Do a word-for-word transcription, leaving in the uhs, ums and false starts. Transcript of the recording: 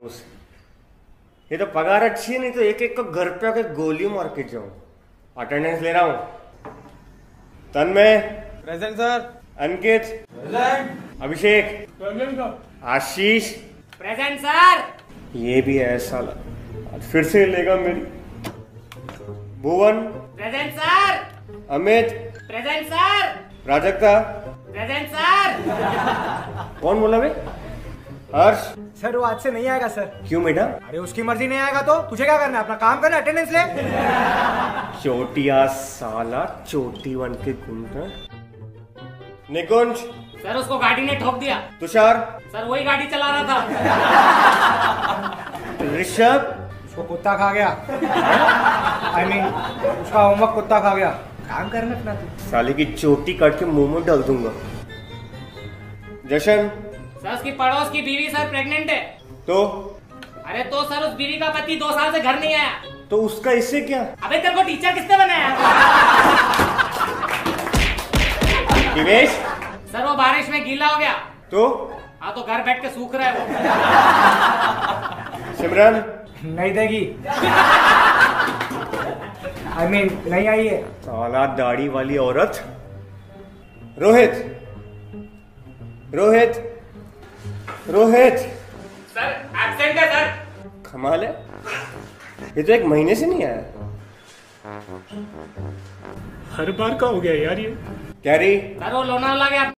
ये तो पगार अच्छी है, नहीं तो एक एक को घर पे आके गोली मार के जाऊं। अटेंडेंस ले रहा हूँ। Tanmay present sir. Ankit present. Abhishek present sir. Ashish present sir. ये भी है साला, आज फिर से लेगा मेरी। Bhuvan present sir. Amit present sir. Prajakta present sir. कौन बोला बे? हर्ष सर वो आज से नहीं आएगा सर। क्यों बेटा? अरे उसकी मर्जी नहीं आएगा तो तुझे क्या करना है? अपना काम करना, अटेंडेंस ले। चोटिया साला, चोटी बन के घूमता। निकुंज सर उसको गाड़ी ने ठोक दिया। तुषार सर वही गाड़ी चला रहा था। ऋषभ उसको कुत्ता खा गया। आई I मीन mean, उसका होमवर्क कुत्ता खा गया। काम करना अपना तू। साले की चोटी काट के मुंह में डाल दूंगा। जशन सर उसकी पड़ोस की बीवी सर प्रेग्नेंट है। तो अरे तो सर उस बीवी का पति दो साल से घर नहीं आया। तो उसका इससे क्या? अबे तेरे को टीचर किसने बनाया? दिवेश सर वो बारिश में गीला हो गया। तो हाँ तो घर बैठ के सूख रहा है वो। सिमरन नहीं देगी। आई I मीन mean, नहीं आई है। साला दाढ़ी वाली औरत। रोहित रोहित रोहित सर एब्सेंट है सर। कमाल है, ये तो एक महीने से नहीं आया। हर बार का हो गया यार ये। कैरी सर वो लोनावाला गया।